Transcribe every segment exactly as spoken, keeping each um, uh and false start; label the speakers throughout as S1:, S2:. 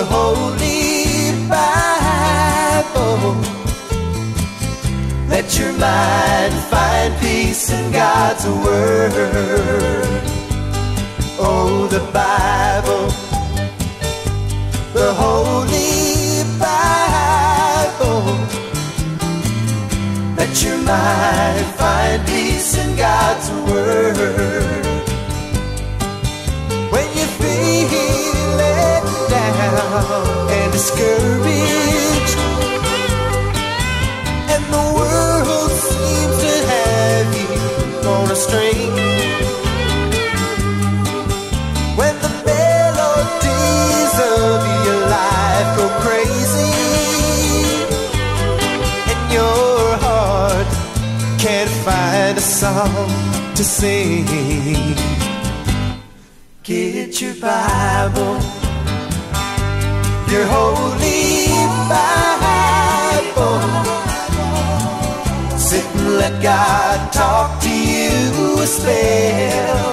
S1: Holy Bible. Let your mind find peace in God's Word. Oh, the Bible, the Holy Bible. Let your mind find peace in God's Word. When you feel let down and discouraged, and the world seems to have you on a string, when the melodies of your life go crazy and your heart can't find a song to sing, get your Bible, your Holy Bible. Sit and let God talk to you a spell.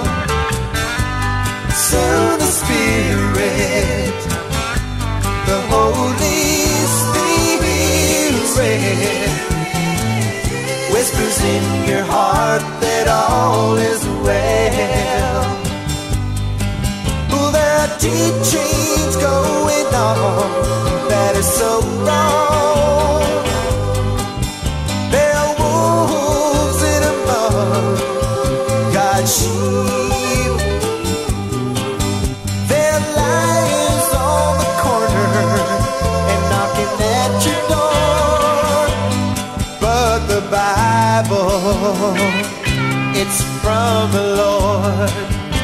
S1: So the Spirit, the Holy Spirit, whispers in your heart that all is well. Oh, there are teachings going on that are so wrong. There are wolves in among God's sheep. There are lions on the corner and knocking at your door. But the Bible, it's from the Lord.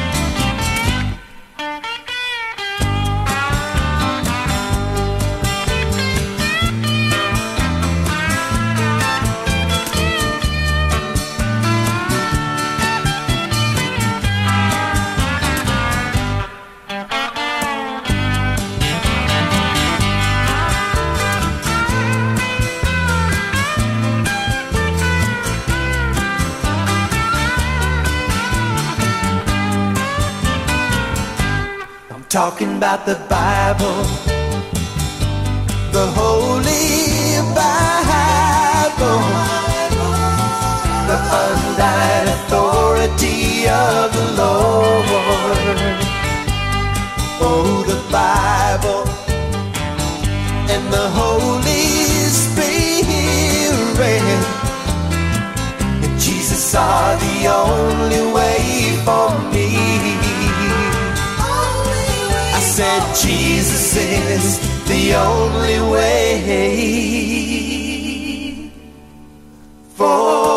S1: Talking about the Bible, the Holy Bible, the undying authority of the Lord. Oh, the Bible and the Holy Spirit, and Jesus are the only way for me. Said Jesus is the only way for